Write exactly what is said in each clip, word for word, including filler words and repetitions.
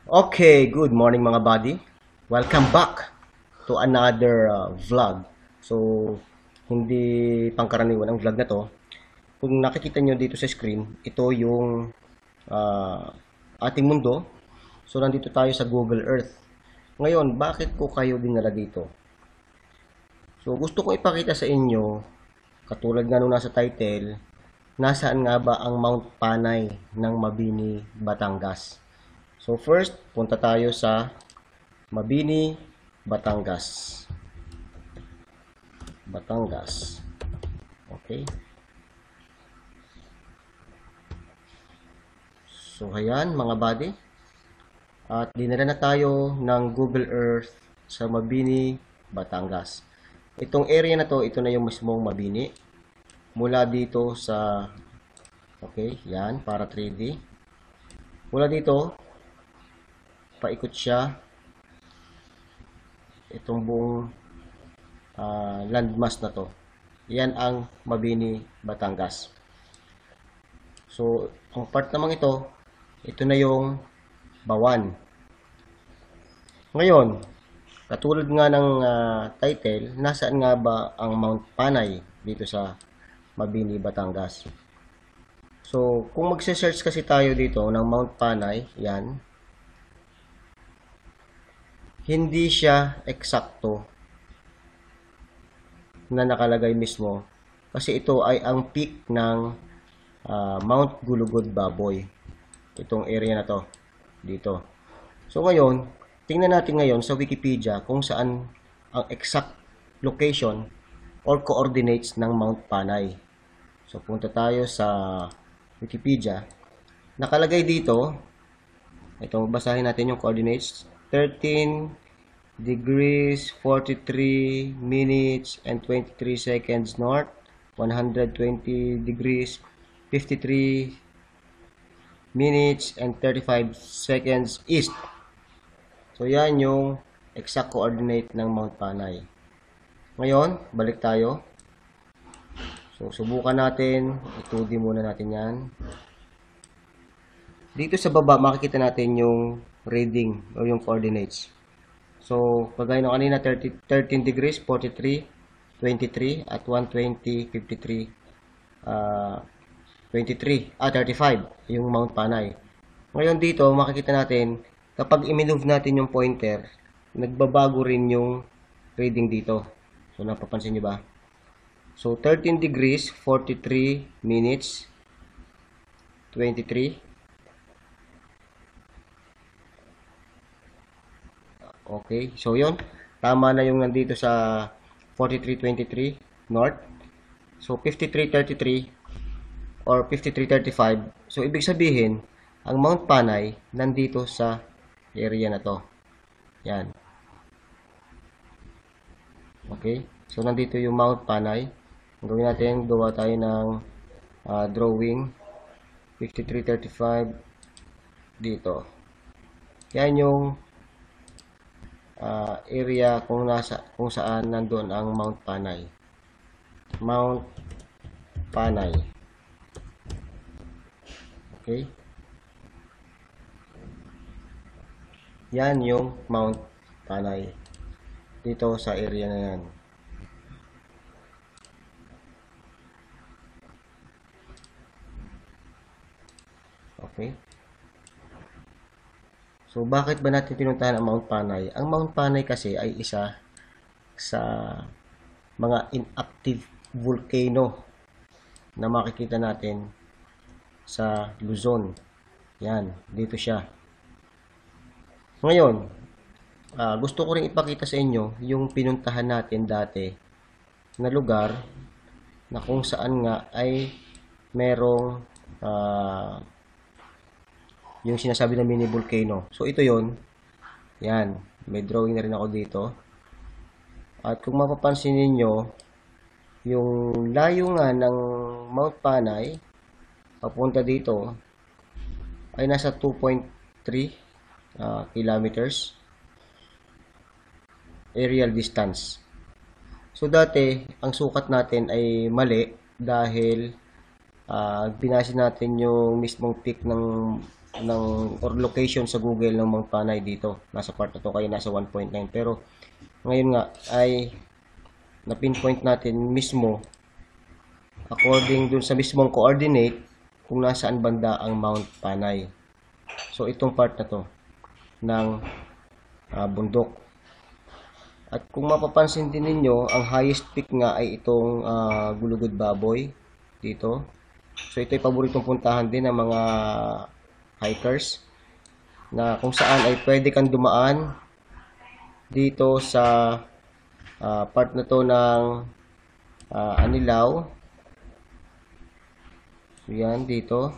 Okay, good morning mga buddy. Welcome back to another uh, vlog. So, hindi pangkaraniwan ang vlog na to. Kung nakikita nyo dito sa screen, ito yung uh, ating mundo. So, nandito tayo sa Google Earth. Ngayon, bakit ko kayo dinala dito? So, gusto ko ipakita sa inyo, katulad nga nung nasa title, nasaan nga ba ang Mount Panay ng Mabini, Batangas? So first, punta tayo sa Mabini, Batangas. Batangas. Okay. So ayan mga buddy. At dinala na tayo ng Google Earth sa Mabini, Batangas. Itong area na to, ito na yung mismong Mabini. Mula dito sa, okay, yan, para three D. Mula dito, paikot siya itong buong uh, landmass na to. Yan ang Mabini, Batangas. So, ang part naman ito, ito na yung Bawan. Ngayon, katulad nga ng uh, title, nasaan nga ba ang Mount Panay dito sa Mabini, Batangas? So, kung magse-search kasi tayo dito ng Mount Panay, yan, hindi siya eksakto na nakalagay mismo kasi ito ay ang peak ng uh, Mount Gulugod Baboy, itong area na to dito. So ngayon, tingnan natin ngayon sa Wikipedia kung saan ang exact location or coordinates ng Mount Panay. So punta tayo sa Wikipedia. Nakalagay dito, ito basahin natin yung coordinates, thirteen degrees forty-three minutes and twenty-three seconds north, one hundred twenty degrees fifty-three minutes and thirty-five seconds east. So yan yung exact coordinate ng Mount Panay. Ngayon, balik tayo. So subukan natin, i-two D muna natin yan. Dito sa baba makikita natin yung reading o yung coordinates. So, kagaya ng kanina, thirteen degrees, forty-three, twenty-three, at one twenty, fifty-three, uh, twenty-three, ah, thirty-five, yung Mount Panay. Ngayon dito, makikita natin, kapag i-move natin yung pointer, nagbabago rin yung reading dito. So, napapansin nyo ba? So, thirteen degrees, forty-three minutes, twenty-three, okay, so yun, tama na yung nandito sa forty-three twenty-three north. So fifty-three thirty-three or fifty-three thirty-five. So ibig sabihin, ang Mount Panay nandito sa area na to. Yan. Okay, so nandito yung Mount Panay. Ang gawin natin, gawa tayo ng uh, drawing. fifty-three thirty-five dito. Yan yung Uh, area kung nasa kung saan nandoon ang Mount Panay. Mount Panay. Okay? Yan yung Mount Panay. Dito sa area na yan. Okay? So, bakit ba natin pinuntahan ang Mount Panay? Ang Mount Panay kasi ay isa sa mga inactive volcano na makikita natin sa Luzon. Yan, dito siya. Ngayon, uh, gusto ko rin ipakita sa inyo yung pinuntahan natin dati na lugar na kung saan nga ay merong uh, yung sinasabi na mini volcano. So ito yon. Yan, may drawing na rin ako dito. At kung mapapansin niyo, yung layo nga ng Mount Panay papunta dito ay nasa two point three uh, kilometers aerial distance. So dati, ang sukat natin ay mali dahil uh, binasin natin yung mismong peak ng ng or location sa Google ng Mount Panay dito. Nasa part na to, kaya nasa one point nine. Pero ngayon nga ay na-pinpoint natin mismo according dun sa mismong coordinate kung nasaan banda ang Mount Panay. So itong part na to ng uh, bundok. At kung mapapansin din ninyo, ang highest peak nga ay itong uh, Gulugod Baboy dito. So ito ay paboritong puntahan din ng mga hikers na kung saan ay pwede kang dumaan dito sa uh, part na to ng uh, Anilaw. So yan dito.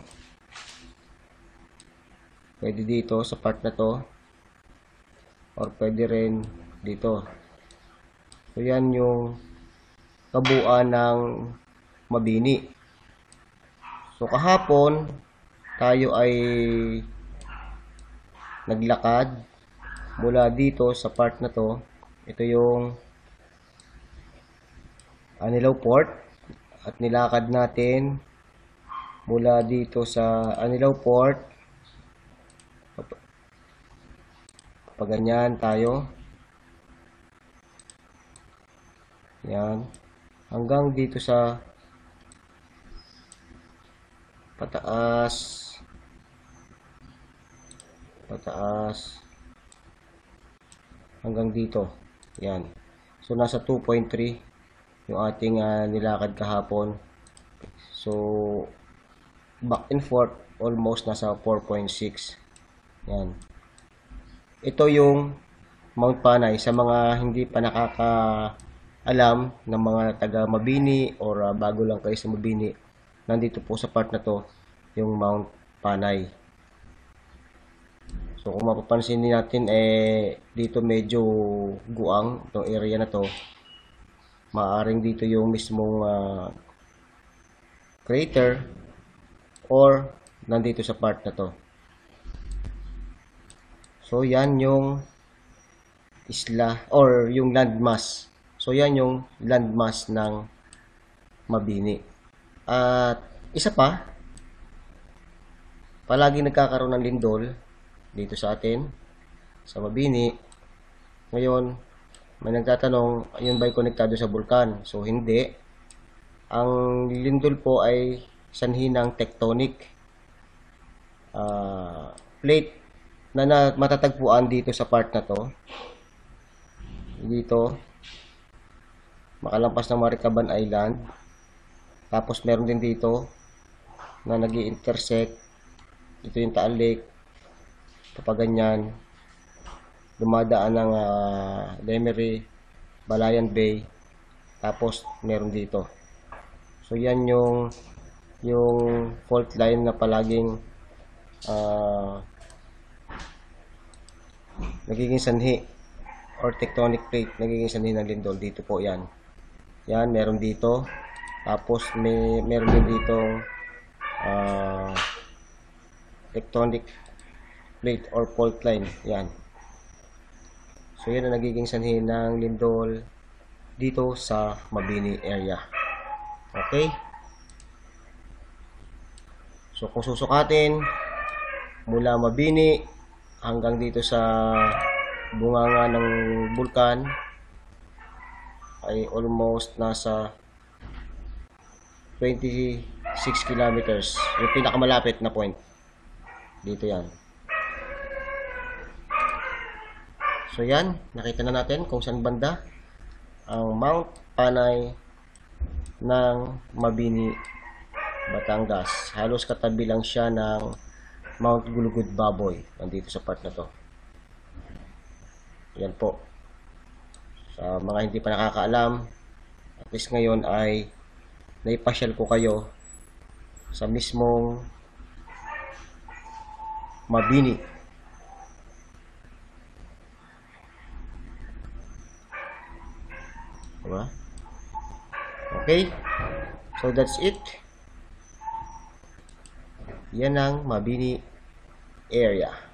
Pwede dito sa part na to. Or pwede rin dito. So yan yung kabuuan ng Mabini. So kahapon tayo ay naglakad mula dito sa part na to. Ito yung Anilaw Port at nilakad natin mula dito sa Anilaw Port. Paganyan tayo. Yan. Hanggang dito sa pataas. Pataas. Hanggang dito. Yan. So, nasa two point three yung ating uh, nilakad kahapon. So, back and forth, almost nasa four point six. Yan. Ito yung Mount Panay. Sa mga hindi pa nakakaalam ng mga taga Mabini or uh, bago lang kayo sa Mabini, nandito po sa part na to yung Mount Panay. So kung mapapansin din natin, eh dito medyo guang itong area na to. Maaring dito yung mismong uh, crater or nandito sa part na to. So yan yung isla or yung landmass. So yan yung landmass ng Mabini. At isa pa, palagi nagkakaroon ng lindol dito sa atin sa Mabini. Ngayon, may nagtatanong, yun ba'y konektado sa bulkan? So hindi. Ang lindol po ay sanhi ng tectonic uh, plate na, na matatagpuan dito sa part na to. Dito, makalampas ng Maricaban Island. Tapos meron din dito na nag-i-intersect. Ito yung Taal Lake. Papaganyan. Dumadaan ng uh, Lemery, Balayan Bay. Tapos meron dito. So yan yung yung fault line na palaging uh, nagiging sanhi or tectonic plate, nagiging sanhi ng lindol. Dito po yan. Yan, meron dito. Tapos may meron din dito uh, tectonic plate or fault line. Yan. So yan ang nagiging sanhi ng lindol dito sa Mabini area. Okay? So kung susukatin mula Mabini hanggang dito sa bunganga ng bulkan ay almost nasa twenty-six kilometers. Yung pinakamalapit na point. Dito yan. So yan, nakita na natin kung saan banda ang Mount Panay ng Mabini, Batangas. Halos katabi lang siya ng Mount Gulugod Baboy. Nandito sa part na to. Yan po. Sa mga hindi pa nakakaalam, at least ngayon ay naipasyal ko kayo sa mismong Mabini. Diba? Okay? So that's it. Yan ang Mabini area.